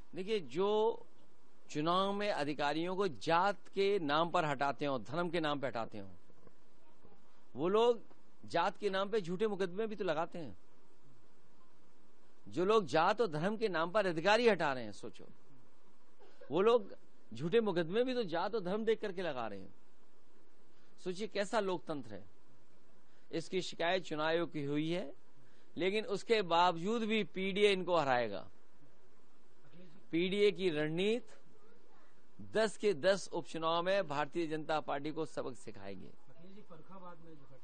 देखिए, जो चुनाव में अधिकारियों को जात के नाम पर हटाते हो, धर्म के नाम पर हटाते हो, वो लोग जात के नाम पे झूठे मुकदमे भी तो लगाते हैं। जो लोग जात और धर्म के नाम पर अधिकारी हटा रहे हैं, सोचो, वो लोग झूठे मुकदमे भी तो जात और धर्म देख करके लगा रहे हैं। सोचिए कैसा लोकतंत्र है। इसकी शिकायत चुनाव आयोग की हुई है, लेकिन उसके बावजूद भी पीडीए इनको हराएगा। पीडीए की रणनीति 10 के 10 उपचुनाव में भारतीय जनता पार्टी को सबक सिखाएगी। फरुखाबाद में जो